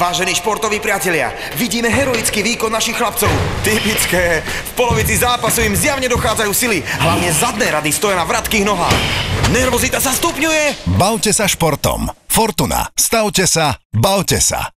Vážení športoví priatelia, vidíme heroický výkon našich chlapcov. Typické. V polovici zápasu im zjavne dochádzajú sily. Hlavne zadné rady stoja na vratkých nohách. Nervozita sa stupňuje. Bavte sa športom. Fortuna. Stavte sa. Bavte sa.